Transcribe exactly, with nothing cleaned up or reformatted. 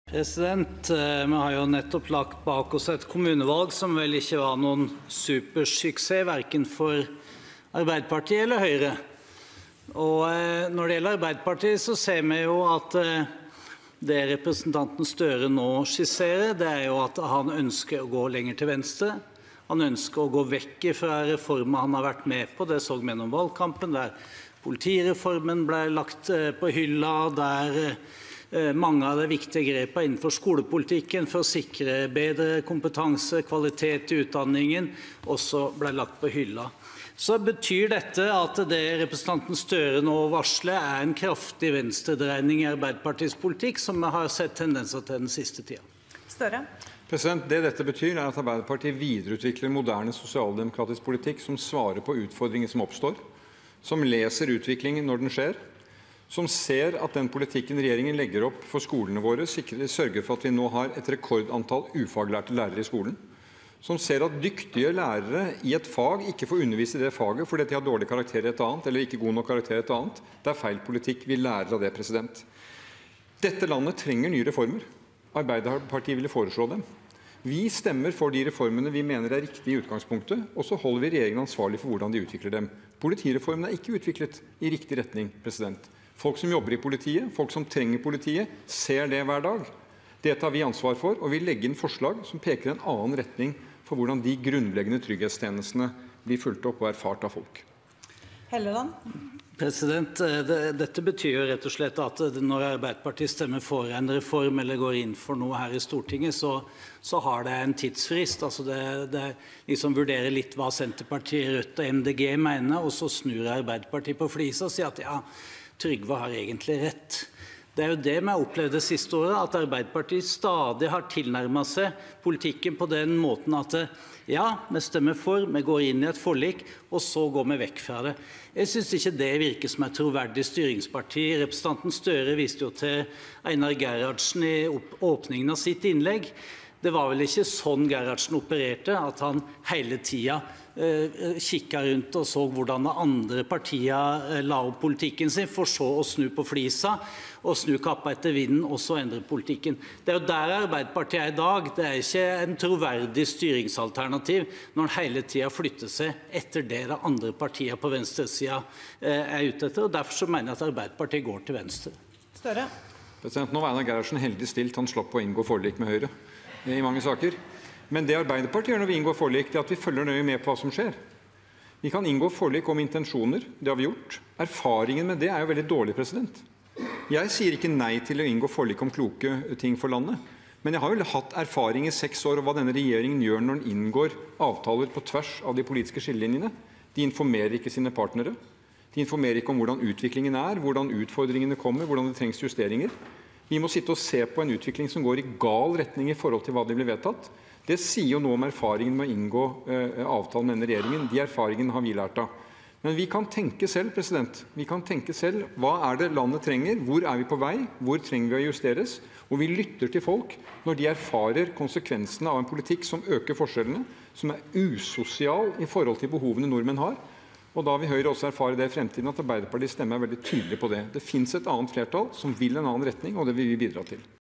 President, vi har jo nettopp lagt bak oss et kommunevalg som vel ikke var noen supersuksess, hverken for Arbeiderpartiet eller Høyre. Og når det gjelder Arbeiderpartiet, så ser vi jo at det representanten Støre nå skisserer, det er jo at han ønsker å gå lenger til venstre. Han ønsker å gå vekk fra reformer han har vært med på, det så vi gjennom valgkampen, der politireformen ble lagt på hylla, der mange av de viktige grepene innenfor skolepolitikken for å sikre bedre kompetanse, kvalitet i utdanningen, også ble lagt på hylla. Så betyr dette at det representanten Støre nå varsler er en kraftig venstredreining i Arbeiderpartiets politikk, som vi har sett tendenser til den siste tiden. Støre? President, det dette betyr er at Arbeiderpartiet videreutvikler moderne sosialdemokratisk politikk som svarer på utfordringer som oppstår, som leser utviklingen når den skjer, som ser at den politikken regjeringen legger opp for skolene våre sikrer, sørger for at vi nå har et rekordantall ufaglærte lærere i skolen, som ser at dyktige lærere i et fag ikke får undervise i det faget fordi de har dårlig karakter i et annet, eller ikke god nok karakter i et annet. Det er feil politikk. Vi lærer av det, president. Dette landet trenger nye reformer. Arbeiderpartiet ville foreslå dem. Vi stemmer for de reformene vi mener er riktige i utgangspunktet, og så holder vi regjeringen ansvarlig for hvordan de utvikler dem. Politireformen er ikke utviklet i riktig retning, president. Folk som jobber i politiet, folk som trenger politiet, ser det hver dag. Det tar vi ansvar for, og vi legger inn forslag som peker i en annen retning for hvordan de grunnleggende trygghetstjenestene blir fulgt opp og erfart av folk. Helleland? President, det, dette betyr jo rett og slett at når Arbeiderpartiet stemmer for en reform eller går inn for noe her i Stortinget, så, så har det en tidsfrist. Altså det, det liksom vurderer litt hva Senterpartiet, Rødt og M D G mener, og så snur Arbeiderpartiet på flisa og sier at ja, Trygve har egentlig rett. Det er jo det vi har opplevd det siste året, at Arbeiderpartiet stadig har tilnærmet seg politikken på den måten at ja, vi stemmer for, vi går inn i et forlik, og så går vi vekk fra det. Jeg synes ikke det virker som et troverdig styringsparti. Representanten Støre viste jo til Einar Gerhardsen i åpningen av sitt innlegg. Det var vel ikke sånn Gerhardsen opererte, at han hele tiden eh, kikket rundt og så hvordan de andre partiene eh, la opp politikken sin, for så å snu på flisa og snu kappa etter vinden og så endre politikken. Det er jo der Arbeiderpartiet er i dag. Det er ikke en troverdig styringsalternativ når han hele tiden flytter seg etter det de andre partiene på venstresiden eh, er ute etter, og derfor så mener jeg at Arbeiderpartiet går til venstre. Støre? President, nå var Einar Gerhardsen heldig stilt, han slapp å inngå forlik med Høyre i mange saker. Men det Arbeiderpartiet gjør når vi inngår forlik, det er at vi følger nøye med på hva som skjer. Vi kan inngå forlik om intensjoner, det har vi gjort. Erfaringen med det er jo veldig dårlig, president. Jeg sier ikke nei til å inngå forlik om kloke ting for landet, men jeg har jo hatt erfaring i seks år og hva denne regjeringen gjør når den inngår avtaler på tvers av de politiske skillelinjene. De informerer ikke sine partnere. De informerer ikke om hvordan utviklingen er, hvordan utfordringene kommer, hvordan det trengs justeringer. Vi må sitte og se på en utvikling som går i gal retning i forhold til hva det blir vedtatt. Det sier jo noe om erfaringen med å inngå eh, avtalen med denne regjeringen. De erfaringene har vi lært av. Men vi kan tenke selv, president. Vi kan tenke selv. Hva er det landet trenger? Hvor er vi på vei? Hvor trenger vi å justeres? Og vi lytter til folk når de erfarer konsekvensene av en politikk som øker forskjellene, som er usosial i forhold til behovene nordmenn har. Og da vil Høyre også erfare det i fremtiden, at Arbeiderpartiet stemmer veldig tydelig på det. Det finnes et annet flertall som vil en annen retning, og det vil vi bidra til.